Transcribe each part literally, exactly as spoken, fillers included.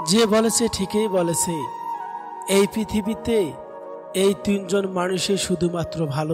যে বলেছে ঠিকই বলেছে, এই পৃথিবীতে এই তিনজন মানুষই শুধুমাত্র ভালো।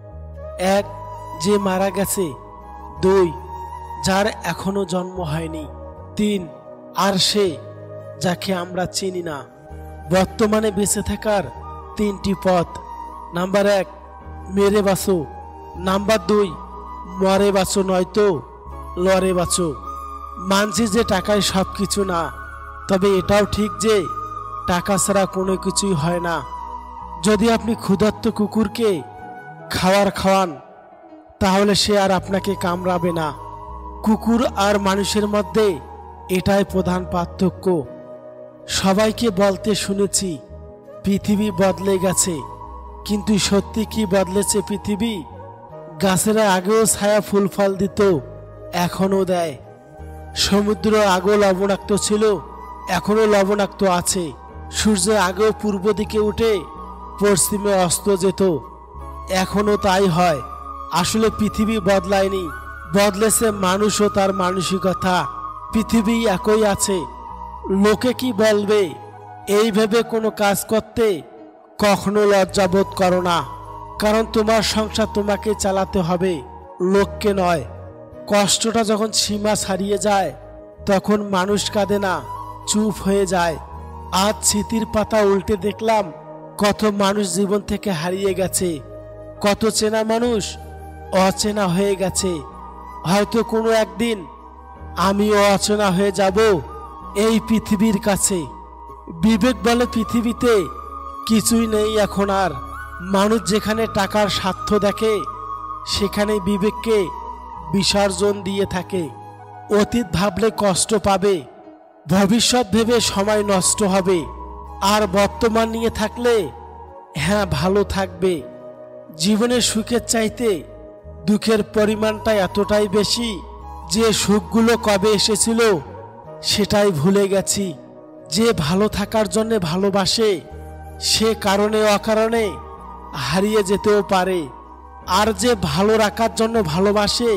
এক, যে মারা গেছে। দুই, যার এখনো জন্ম হয়নি। তিন, আর সে যাকে আমরা চিনি না। বর্তমানে বেঁচে থাকার তিনটি পথ। নাম্বার এক, মেরে বাঁচো। নাম্বার দুই, মরে বাঁচো, নয়তো লড়ে বাঁচো। মানছি যে টাকায় সব কিছু না, তবে এটাও ঠিক যে টাকা ছাড়া কোনো কিছুই হয় না। যদি আপনি ক্ষুধার্ত কুকুরকে খাবার খাওয়ান, তাহলে সে আর আপনাকে কামড়াবে না। কুকুর আর মানুষের মধ্যে এটাই প্রধান পার্থক্য। সবাইকে বলতে শুনেছি পৃথিবী বদলে গেছে, কিন্তু সত্যি কি বদলেছে পৃথিবী? গাছেরা আগেও ছায়া ফুল ফল দিত, এখনো দেয়। সমুদ্র আগেও লবণাক্ত ছিল, এখনো লবণাক্ত আছে। সূর্য আগেও পূর্ব দিকে উঠে পশ্চিমে অস্ত যেত, এখনো তাই হয়। আসলে পৃথিবী বদলায়নি, বদলেছে মানুষ ও তার মানসিকতা। পৃথিবী একই আছে। লোকে কি বলবে এই ভেবে কোনো কাজ করতে কখনো লজ্জাবোধ করো না, কারণ তোমার সংসার তোমাকে চালাতে হবে, লোককে নয়। কষ্টটা যখন সীমা ছাড়িয়ে যায়, তখন মানুষ কাঁদে না, চুপ হয়ে যায়। আজ স্মৃতির পাতা উল্টে দেখলাম কত মানুষ জীবন থেকে হারিয়ে গেছে, কত চেনা মানুষ অচেনা হয়ে গেছে। হয়তো কোনো একদিন আমিও অচেনা হয়ে যাব এই পৃথিবীর কাছে। বিবেক বলে পৃথিবীতে কিছুই নেই এখন আর। মানুষ যেখানে টাকার স্বার্থ দেখে, সেখানে বিবেককে বিসর্জন দিয়ে থাকে। অতীত ভাবলে কষ্ট পাবে, ভবিষ্যৎ ভেবে সময় নষ্ট হবে, আর বর্তমান নিয়ে থাকলে হ্যাঁ ভালো থাকবে। জীবনের সুখের চাইতে দুঃখের পরিমাণটা এতটাই বেশি যে সুখগুলো কবে এসেছিল সেটাই ভুলে গেছি। যে ভালো থাকার জন্য ভালোবাসে, সে কারণে অকারণে হারিয়ে যেতেও পারে। আর যে ভালো রাখার জন্য ভালোবাসে,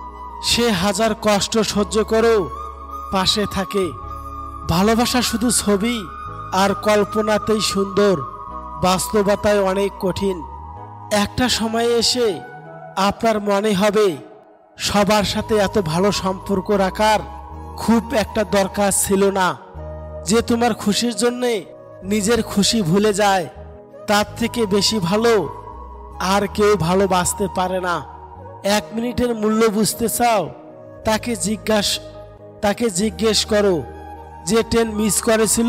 সে হাজার কষ্ট সহ্য করেও পাশে থাকে। ভালোবাসা শুধু ছবি আর কল্পনাতেই সুন্দর, বাস্তবতায় অনেক কঠিন। একটা সময়ে এসে আপনার মনে হবে সবার সাথে এত ভালো সম্পর্ক রাখার খুব একটা দরকার ছিল না। যে তোমার খুশির জন্যে নিজের খুশি ভুলে যায়, তার থেকে বেশি ভালো আর কেউ ভালোবাসতে পারে না। এক মিনিটের মূল্য বুঝতে চাও, তাকে জিজ্ঞাস তাকে জিজ্ঞেস করো যে ট্রেন মিস করেছিল,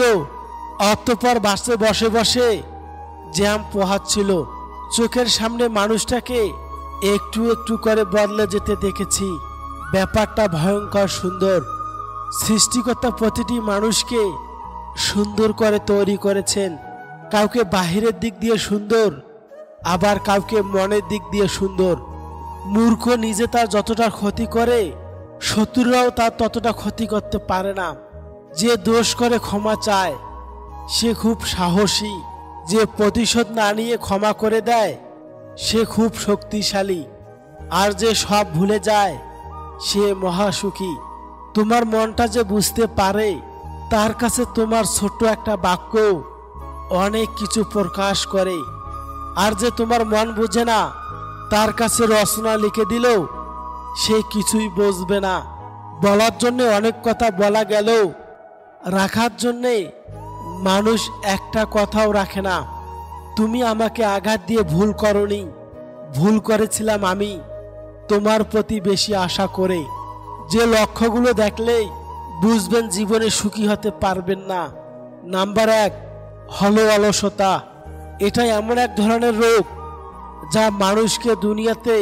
অতঃপর বাসে বসে বসে জ্যাম পোহাচ্ছিল। চোখের সামনে মানুষটাকে একটু একটু করে বদলে যেতে দেখেছি। ব্যাপারটা ভয়ঙ্কর সুন্দর। সৃষ্টিকর্তা প্রতিটি মানুষকে সুন্দর করে তৈরি করেছেন। কাউকে বাহিরের দিক দিয়ে সুন্দর, আবার কাউকে মনের দিক দিয়ে সুন্দর। মূর্খ নিজে তার যতটা ক্ষতি করে, শত্রুরাও তার ততটা ক্ষতি করতে পারে না। যে দোষ করে ক্ষমা চায়, সে খুব সাহসী। যে প্রতিশোধ না নিয়ে ক্ষমা করে দেয়, সে খুব শক্তিশালী। আর যে সব ভুলে যায়, সে মহাসুখী। তোমার মনটা যে বুঝতে পারে, তার কাছে তোমার ছোট্ট একটা বাক্য অনেক কিছু প্রকাশ করে। আর যে তোমার মন বুঝে না, তার কাছে রচনা লিখে দিলেও সে কিছুই বুঝবে না। বলার জন্য অনেক কথা বলা গেলেও রাখার জন্যে মানুষ একটা কথাও রাখে না। তুমি আমাকে আঘাত দিয়ে ভুল করনি, ভুল করেছিলাম আমি তোমার প্রতি বেশি আশা করে। যে লক্ষ্যগুলো দেখলেই বুঝবেন জীবনে সুখী হতে পারবেন না। নাম্বার এক হলো অলসতা। এটা এমন এক ধরনের রোগ যা মানুষকে দুনিয়াতে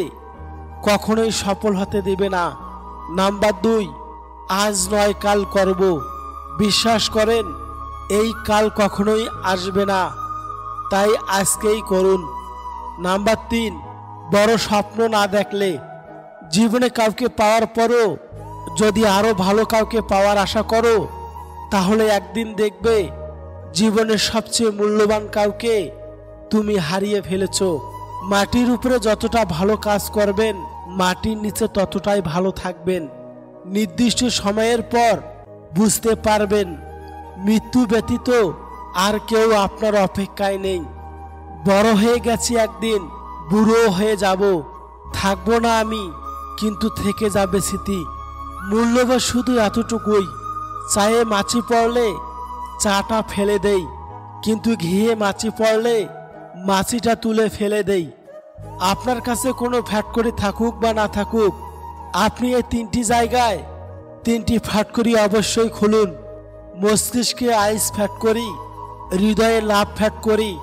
কখনোই সফল হতে দেবে না। নাম্বার দুই, আজ নয় কাল করব। বিশ্বাস করেন, এই কাল কখনোই আসবে না, তাই আজকেই করুন। নাম্বার তিন, বড় স্বপ্ন না দেখলে। জীবনে কাউকে পাওয়ার পরও যদি আরো ভালো কাউকে পাওয়ার আশা করো, তাহলে একদিন দেখবে জীবনের সবচেয়ে মূল্যবান কাউকে তুমি হারিয়ে ফেলেছো। মাটির উপরে যতটা ভালো কাজ করবেন, মাটির নিচে ততটাই ভালো থাকবেন। নির্দিষ্ট সময়ের পর বুঝতে পারবেন মৃত্যু ব্যতীত আর কেউ আপনার অপেক্ষায় নেই। বড় হয়ে গেছি, একদিন বুড়ো হয়ে যাব, থাকবো না আমি, কিন্তু থেকে যাবে স্মৃতি। মূল্যবোধ শুধু এতটুকুই, চায়ে মাছি পড়লে চাটা ফেলে দেই, কিন্তু ঘিয়ে মাছি পড়লে মাছিটা তুলে ফেলে দেই। আপনার কাছে কোনো ফ্যাক্টরি থাকুক বা না থাকুক, আপনি এই তিনটি জায়গায় তিনটি ফ্যাক্টরি অবশ্যই খুলুন। মস্তিষ্কে আইস ফ্যাক্টরি, হৃদয়ে লাভ ফ্যাক্টরি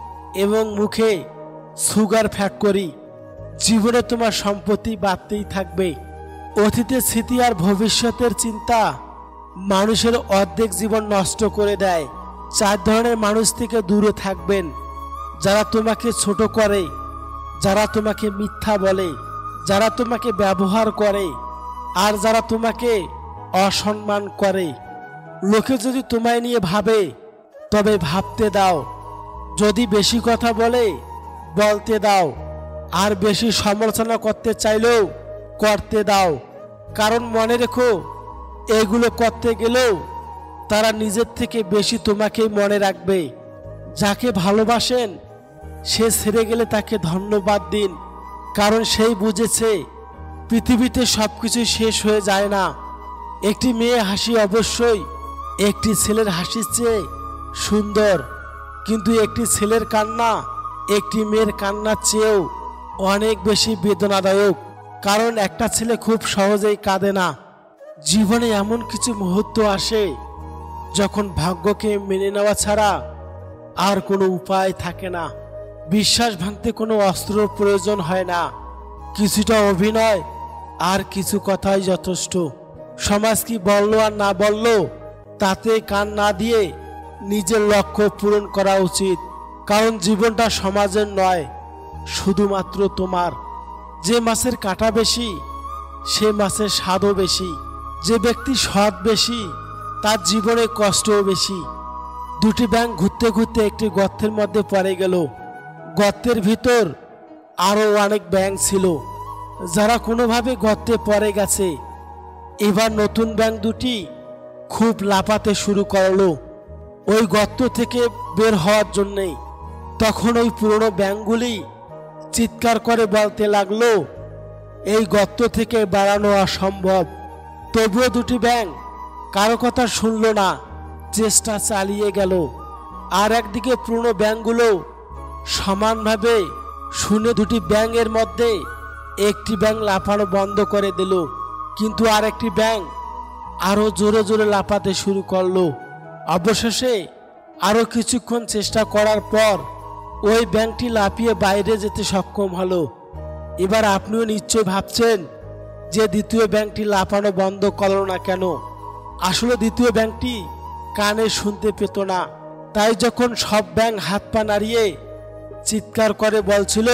এবং মুখে সুগার ফ্যাক্টরি। জীবনে তোমার সম্পত্তি বাড়তেই থাকবে। অতীতের স্মৃতি আর ভবিষ্যতের চিন্তা মানুষের অর্ধেক জীবন নষ্ট করে দেয়। চার ধরনের মানুষ থেকে দূরে থাকবেন: যারা তোমাকে ছোট করে, যারা তোমাকে মিথ্যা বলে, যারা তোমাকে ব্যবহার করে, আর যারা তোমাকে অসম্মান করে। লোকে যদি তোমায় নিয়ে ভাবে, তবে ভাবতে দাও। যদি বেশি কথা বলে, বলতে দাও। আর বেশি সমালোচনা করতে চাইলেও করতে দাও। কারণ মনে রেখো, এগুলো করতে গেলেও তারা নিজের থেকে বেশি তোমাকেই মনে রাখবে। যাকে ভালোবাসেন সে ছেড়ে গেলে তাকে ধন্যবাদ দিন, কারণ সেই বুঝেছে পৃথিবীতে সবকিছু শেষ হয়ে যায় না। একটি মেয়ে হাসি অবশ্যই একটি ছেলের হাসির চেয়ে সুন্দর, কিন্তু একটি ছেলের কান্না একটি মেয়ের কান্নার চেয়েও অনেক বেশি বেদনাদায়ক। কারণ একটা ছেলে খুব সহজেই কাঁদে না। জীবনে এমন কিছু মুহূর্ত আসে যখন ভাগ্যকে মেনে নেওয়া ছাড়া আর কোনো উপায় থাকে না। বিশ্বাস ভাঙতে কোনো অস্ত্রের প্রয়োজন হয় না। কিছুটা অভিনয় আর কিছু কথাই যথেষ্ট। সমাজ কি বললো আর না বললো তাতে কান না দিয়ে নিজের লক্ষ্য পূরণ করা উচিত। কারণ জীবনটা সমাজের নয়, শুধুমাত্র তোমার। যে মাছের কাঁটা বেশি, সে মাছের স্বাদও বেশি। যে ব্যক্তি সৎ বেশি, তার জীবনে কষ্টও বেশি। দুটি ব্যাঙ ঘুরতে ঘুরতে একটি গর্তের মধ্যে পড়ে গেল। গর্তের ভিতর আরও অনেক ব্যাঙ ছিল, যারা কোনোভাবে গর্তে পড়ে গেছে। এবার নতুন ব্যাঙ দুটি খুব লাফাতে শুরু করলো ওই গর্ত থেকে বের হওয়ার জন্যে। তখন ওই পুরনো ব্যাঙগুলি চিৎকার করে বলতে লাগলো, এই গর্ত থেকে বেরানো অসম্ভব। তবুও দুটি ব্যাঙ কারো কথা শুনল না, চেষ্টা চালিয়ে গেল। আর একদিকে পুরনো ব্যাঙগুলো সমানভাবে শুনে দুটি ব্যাঙের মধ্যে একটি ব্যাঙ লাফানো বন্ধ করে দিল, কিন্তু আর একটি ব্যাঙ আরো জোরে জোরে লাফাতে শুরু করলো। অবশেষে আরো কিছুক্ষণ চেষ্টা করার পর ওই ব্যাঙটি লাফিয়ে বাইরে যেতে সক্ষম হলো। এবার আপনিও নিশ্চয় ভাবছেন যে দ্বিতীয় ব্যাঙটি লাফানো বন্ধ করলো না কেন। আসলে দ্বিতীয় ব্যাঙটি কানে শুনতে পেত না। তাই যখন সব ব্যাঙ হাত পা নাড়িয়ে চিৎকার করে বলছিল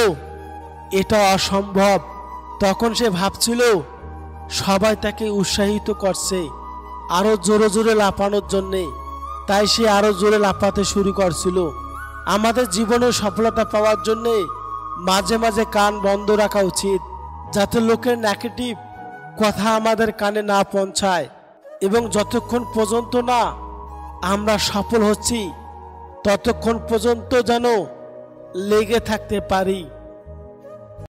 এটা অসম্ভব, তখন সে ভাবছিল সবাই তাকে উৎসাহিত করছে আরো জোরে জোরে লাফানোর জন্যে। তাই সে আরো জোরে লাফাতে শুরু করছিল। আমাদের জীবনে সফলতা পাওয়ার জন্যে মাঝে মাঝে কান বন্ধ রাখা উচিত, যাতে লোকের নেগেটিভ কথা আমাদের কানে না পৌঁছায়। এবং যতক্ষণ পর্যন্ত না আমরা সফল হচ্ছি, ততক্ষণ পর্যন্ত যেন লেগে থাকতে পারি।